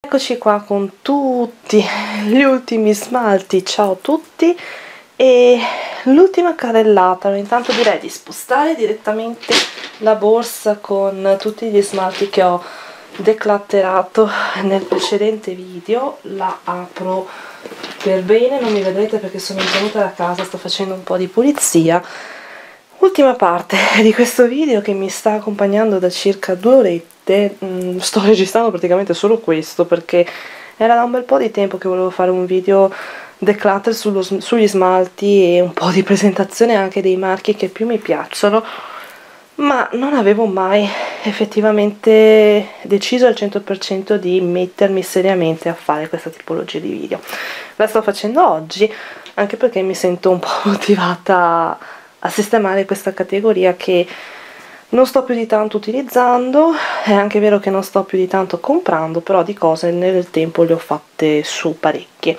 Eccoci qua con tutti gli ultimi smalti, ciao a tutti, e l'ultima carrellata. Intanto direi di spostare direttamente la borsa con tutti gli smalti che ho declutterato nel precedente video. La apro per bene, non mi vedrete perché sono venuta da casa, sto facendo un po' di pulizia. Ultima parte di questo video che mi sta accompagnando da circa 2 orette. Sto registrando praticamente solo questo perché era da un bel po' di tempo che volevo fare un video declutter sugli smalti e un po' di presentazione anche dei marchi che più mi piacciono, ma non avevo mai effettivamente deciso al 100% di mettermi seriamente a fare questa tipologia di video. La sto facendo oggi anche perché mi sento un po' motivata a sistemare questa categoria che non sto più di tanto utilizzando. È anche vero che non sto più di tanto comprando, però di cose nel tempo le ho fatte su parecchie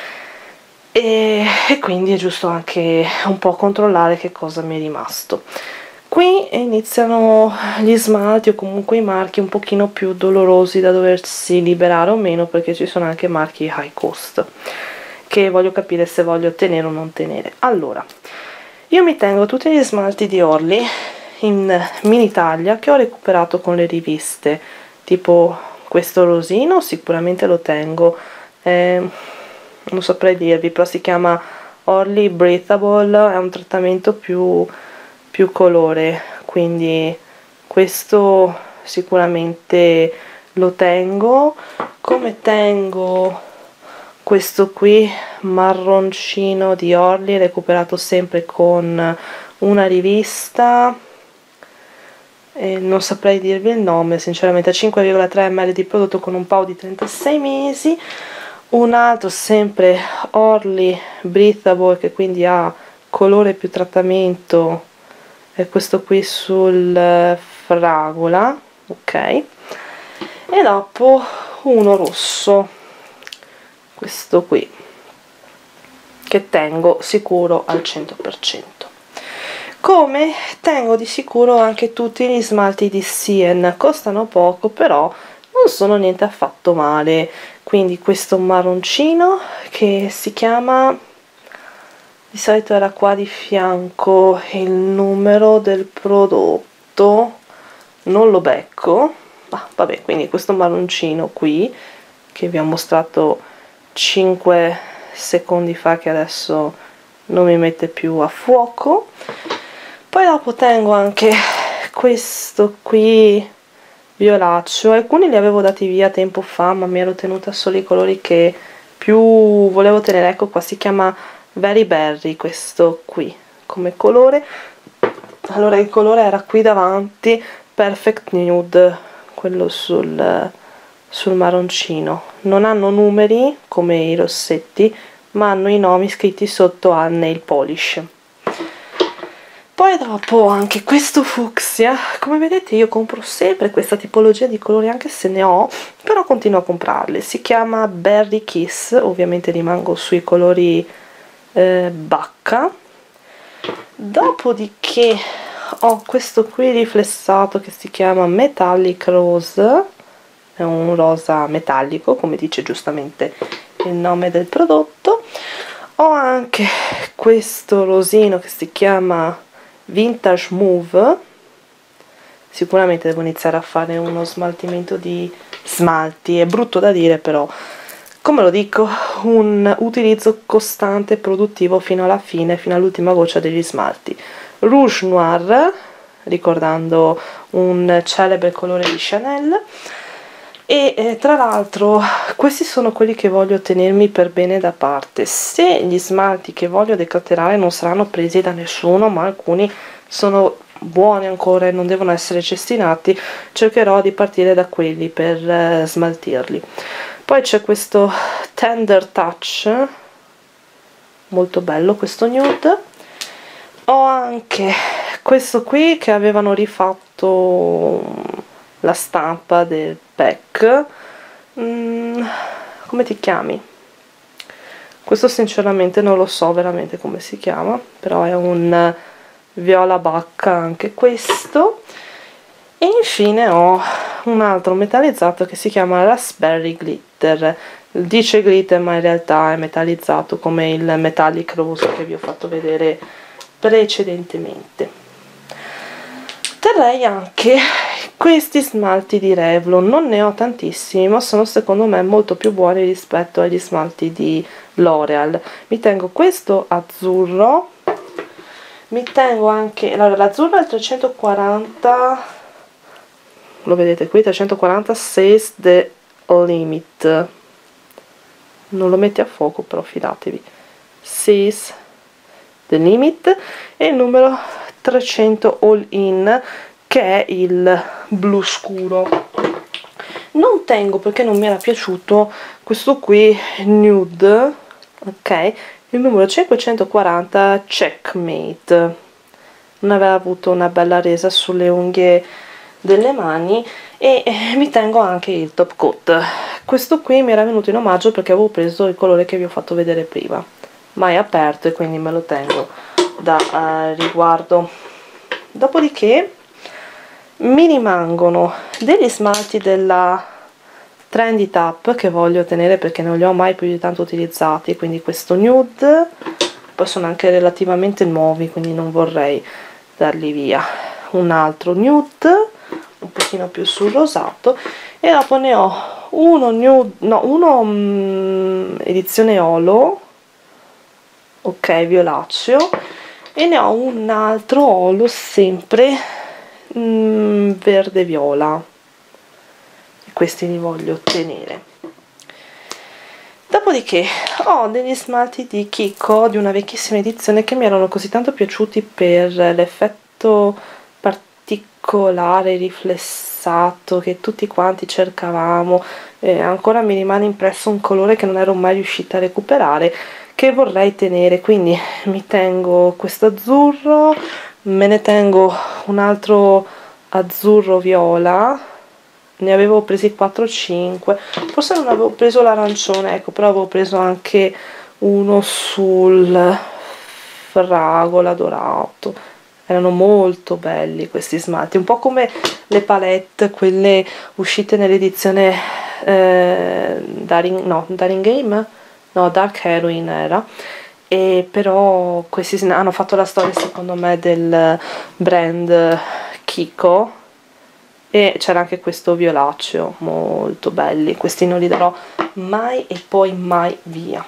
e quindi è giusto anche un po' controllare che cosa mi è rimasto. Qui iniziano gli smalti o comunque i marchi un pochino più dolorosi da doversi liberare o meno, perché ci sono anche marchi high cost che voglio capire se voglio tenere o non tenere. Allora, io mi tengo tutti gli smalti di Orly in mini taglia che ho recuperato con le riviste, tipo questo rosino sicuramente lo tengo, non saprei dirvi, però si chiama Orly Breathable, è un trattamento più colore, quindi questo sicuramente lo tengo. Come tengo questo qui marroncino di Orly recuperato sempre con una rivista, non saprei dirvi il nome sinceramente, 5,3 ml di prodotto con un PAO di 36 mesi. Un altro sempre Orly Breathable che quindi ha colore più trattamento, è questo qui sul fragola, ok, e dopo uno rosso, questo qui che tengo sicuro al 100%. Come tengo di sicuro anche tutti gli smalti di Sien, costano poco però non sono niente affatto male. Quindi questo marroncino che si chiama, di solito era qua di fianco il numero del prodotto, non lo becco, ma vabbè, quindi questo marroncino qui che vi ho mostrato 5 secondi fa, che adesso non mi mette più a fuoco. Poi dopo tengo anche questo qui violaceo, alcuni li avevo dati via tempo fa ma mi ero tenuta solo i colori che più volevo tenere. Ecco qua, si chiama Very Berry questo qui come colore. Allora il colore era qui davanti, Perfect Nude, quello sul marroncino. Non hanno numeri come i rossetti, ma hanno i nomi scritti sotto a nail polish. Poi dopo anche questo fucsia. Come vedete io compro sempre questa tipologia di colori, anche se ne ho, però continuo a comprarli. Si chiama Berry Kiss, ovviamente rimango sui colori bacca. Dopodiché ho questo qui riflessato che si chiama Metallic Rose, è un rosa metallico come dice giustamente il nome del prodotto. Ho anche questo rosino che si chiama Vintage Move, sicuramente devo iniziare a fare uno smaltimento di smalti, è brutto da dire però come lo dico, un utilizzo costante e produttivo fino alla fine, fino all'ultima goccia degli smalti. Rouge Noir, ricordando un celebre colore di Chanel. E tra l'altro questi sono quelli che voglio tenermi per bene da parte. Se gli smalti che voglio decluterare non saranno presi da nessuno, ma alcuni sono buoni ancora e non devono essere cestinati, cercherò di partire da quelli per smaltirli. Poi c'è questo Tender Touch, molto bello questo nude. Ho anche questo qui che avevano rifatto la stampa del pack, come ti chiami? Questo sinceramente non lo so veramente come si chiama, però è un viola bacca anche questo. E infine ho un altro metallizzato che si chiama Raspberry Glitter. Dice glitter ma in realtà è metallizzato come il metallic rose che vi ho fatto vedere precedentemente. Terrei anche questi smalti di Revlon, non ne ho tantissimi ma sono secondo me molto più buoni rispetto agli smalti di L'Oreal. Mi tengo questo azzurro, mi tengo anche, allora l'azzurro è il 340, lo vedete qui, 340 Says the Limit, non lo metti a fuoco però fidatevi, Says the Limit, e il numero 300 All In che è il blu scuro. Non tengo perché non mi era piaciuto questo qui nude, ok, il numero 540 Checkmate, non aveva avuto una bella resa sulle unghie delle mani, e mi tengo anche il top coat. Questo qui mi era venuto in omaggio perché avevo preso il colore che vi ho fatto vedere prima, mai aperto, e quindi me lo tengo da riguardo. Dopodiché mi rimangono degli smalti della Trendy Tap che voglio tenere perché non li ho mai più di tanto utilizzati, quindi questo nude, poi sono anche relativamente nuovi quindi non vorrei darli via. Un altro nude un pochino più sul rosato, e dopo ne ho uno nude, no, uno edizione Olo, ok, violaceo, e ne ho un altro Olo sempre verde viola, e questi li voglio ottenere. Dopodiché ho degli smalti di Kiko di una vecchissima edizione che mi erano così tanto piaciuti per l'effetto particolare riflessato che tutti quanti cercavamo, ancora mi rimane impresso un colore che non ero mai riuscita a recuperare, che vorrei tenere, quindi mi tengo questo azzurro, me ne tengo un altro azzurro viola, ne avevo presi 4-5, forse non avevo preso l'arancione, ecco, però avevo preso anche uno sul fragola dorato, erano molto belli questi smalti, un po' come le palette, quelle uscite nell'edizione Daring Game? No, Dark Heroine era, e però questi hanno fatto la storia secondo me del brand Kiko, e c'era anche questo violaceo, molto belli, questi non li darò mai e poi mai via.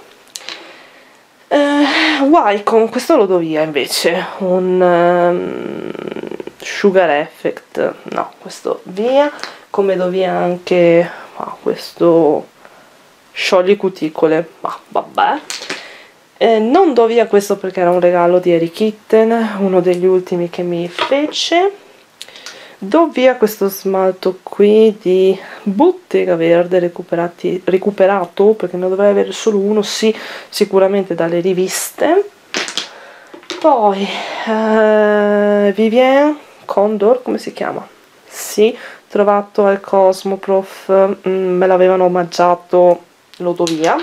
Wycon, questo lo do via invece, un Sugar Effect, no, questo via, come do via anche questo sciogli cuticole, ma vabbè. Non do via questo perché era un regalo di Harry Kitten, uno degli ultimi che mi fece. Do via questo smalto qui di Bottega Verde recuperato, perché ne dovrei avere solo uno, sì, sicuramente dalle riviste. Poi Vivienne Condor, come si chiama? Sì, trovato al Cosmoprof, me l'avevano omaggiato, lo do via.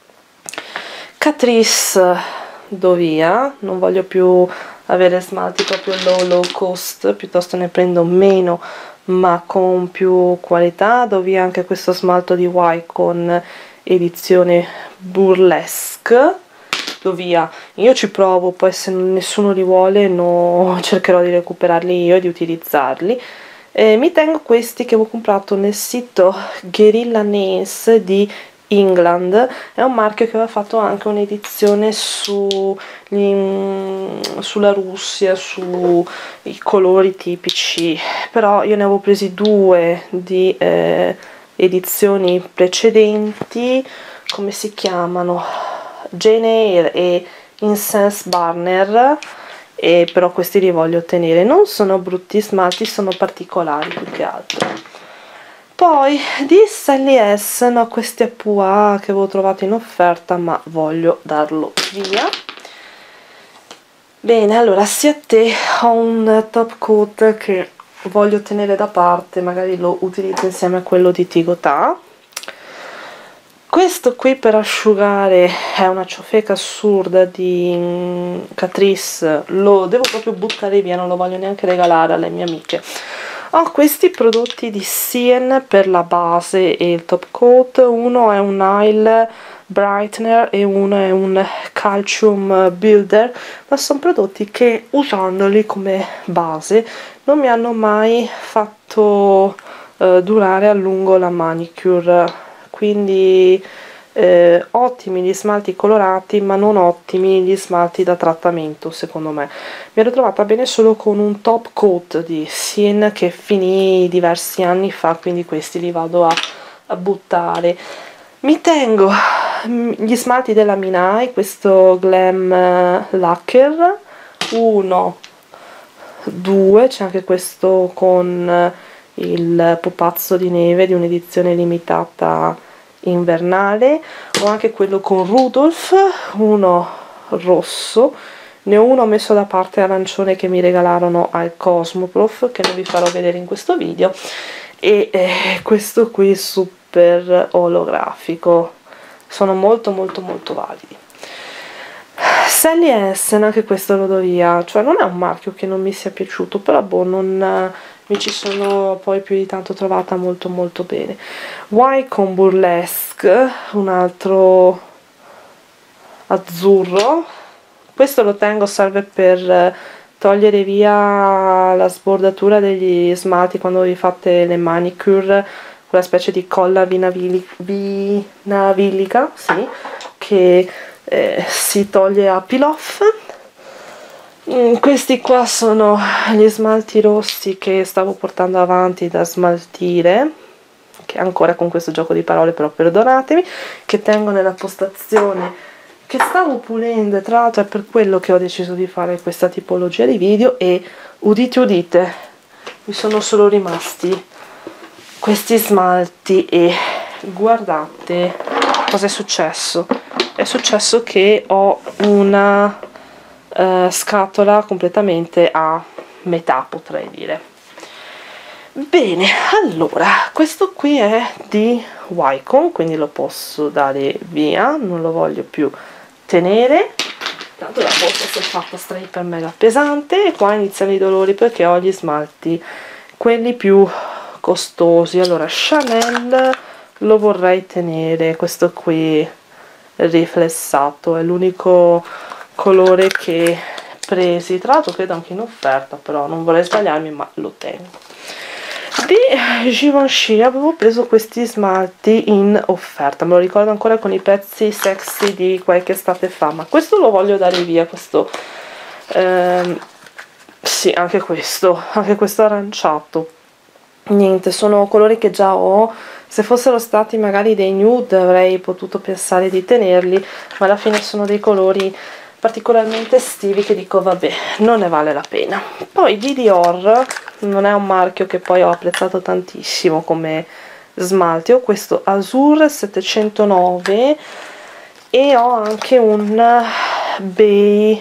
Catrice do via, non voglio più avere smalti proprio low cost, piuttosto ne prendo meno ma con più qualità. Do via anche questo smalto di Wycon edizione Burlesque, do via, io ci provo, poi se nessuno li vuole cercherò di recuperarli io e di utilizzarli. Mi tengo questi che avevo comprato nel sito Guerrilla Nails di England, è un marchio che aveva fatto anche un'edizione sulla Russia, sui colori tipici, però io ne avevo presi due di edizioni precedenti, come si chiamano? Jane Eyre e Incense Burner, e però questi li voglio ottenere, non sono brutti smalti, sono particolari più che altro. Poi di Sally S, no, questi a Pua che avevo trovato in offerta ma voglio darlo via. Bene, allora sia a te ho un top coat che voglio tenere da parte, magari lo utilizzo insieme a quello di Tigotà. Questo qui per asciugare è una ciofeca assurda di Catrice, lo devo proprio buttare via, non lo voglio neanche regalare alle mie amiche. Ho questi prodotti di Sien per la base e il top coat. Uno è un nail brightener e uno è un calcium builder, ma sono prodotti che usandoli come base non mi hanno mai fatto durare a lungo la manicure, quindi ottimi gli smalti colorati ma non ottimi gli smalti da trattamento. Secondo me mi ero trovata bene solo con un top coat di Sien che finì diversi anni fa, quindi questi li vado a buttare. Mi tengo gli smalti della Minai, questo Glam Lacquer 1, 2, c'è anche questo con il pupazzo di neve di un'edizione limitata invernale. Ho anche quello con Rudolph, uno rosso, ne ho uno messo da parte arancione che mi regalarono al Cosmoprof, che non vi farò vedere in questo video, e questo qui super olografico. Sono molto validi. Sally Hansen, anche questo lo do via, cioè non è un marchio che non mi sia piaciuto, però boh, non mi ci sono poi più di tanto trovata molto bene. Wycombe Burlesque, un altro azzurro, questo lo tengo, serve per togliere via la sbordatura degli smalti quando vi fate le manicure, quella specie di colla vinavilica, sì, che si toglie a peel off. Questi qua sono gli smalti rossi che stavo portando avanti da smaltire, che ancora con questo gioco di parole, però perdonatemi, che tengo nella postazione che stavo pulendo, e tra l'altro è per quello che ho deciso di fare questa tipologia di video. E udite udite, mi sono solo rimasti questi smalti e guardate cosa è successo. È successo che ho una scatola completamente a metà, potrei dire. Bene, allora questo qui è di Wycombe, quindi lo posso dare via, non lo voglio più tenere, tanto la borsa si è fatta iper mega pesante. E qua iniziano i dolori perché ho gli smalti quelli più costosi. Allora Chanel lo vorrei tenere, questo qui riflessato è l'unico colore che presi, tra l'altro credo anche in offerta, però non vorrei sbagliarmi, ma lo tengo. Di Givenchy avevo preso questi smalti in offerta, me lo ricordo ancora, con i pezzi sexy di qualche estate fa, ma questo lo voglio dare via, questo sì, anche questo aranciato. Niente, sono colori che già ho. Se fossero stati magari dei nude avrei potuto pensare di tenerli, ma alla fine sono dei colori particolarmente estivi che dico vabbè, non ne vale la pena. Poi di Dior, non è un marchio che poi ho apprezzato tantissimo come smalti, ho questo Azur 709 e ho anche un Bay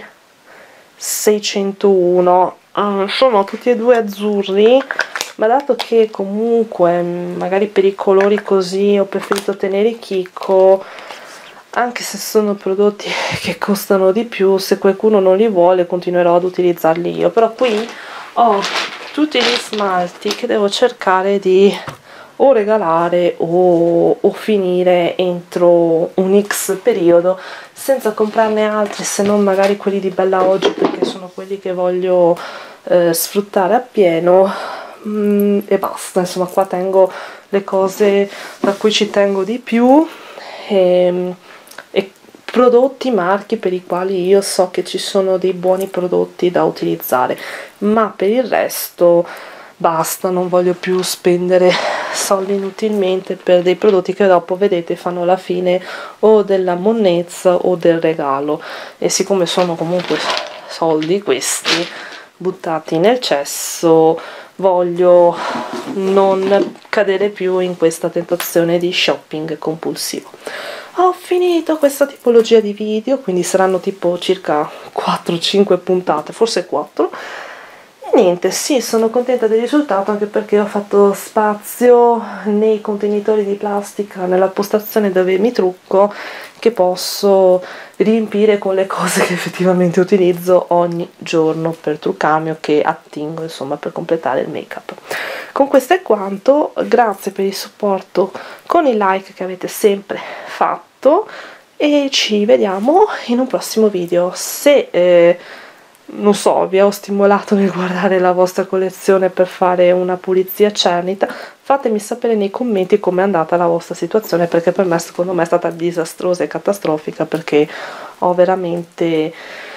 601. Sono tutti e due azzurri, ma dato che comunque magari per i colori così ho preferito tenere i Kiko, anche se sono prodotti che costano di più, se qualcuno non li vuole continuerò ad utilizzarli io. Però qui ho tutti gli smalti che devo cercare di o regalare o finire entro un X periodo, senza comprarne altri se non magari quelli di Bella Oggi, perché sono quelli che voglio sfruttare appieno. E basta, insomma. Qua tengo le cose da cui ci tengo di più e prodotti, marchi per i quali io so che ci sono dei buoni prodotti da utilizzare, ma per il resto basta, non voglio più spendere soldi inutilmente per dei prodotti che dopo, vedete, fanno la fine o della monnezza o del regalo. E siccome sono comunque soldi questi buttati nel cesso, voglio non cadere più in questa tentazione di shopping compulsivo. Ho finito questa tipologia di video, quindi saranno tipo circa 4-5 puntate, forse 4, Niente, sì, sono contenta del risultato, anche perché ho fatto spazio nei contenitori di plastica nella postazione dove mi trucco, che posso riempire con le cose che effettivamente utilizzo ogni giorno per truccarmi o che attingo, insomma, per completare il make up. Con questo è quanto, grazie per il supporto con i like che avete sempre fatto e ci vediamo in un prossimo video. Se non so, vi ho stimolato nel guardare la vostra collezione per fare una pulizia cernita, fatemi sapere nei commenti com'è andata la vostra situazione, perché per me, secondo me, è stata disastrosa e catastrofica, perché ho veramente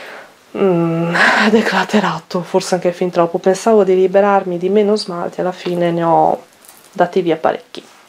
declaterato, forse anche fin troppo. Pensavo di liberarmi di meno smalti, alla fine ne ho dati via parecchi.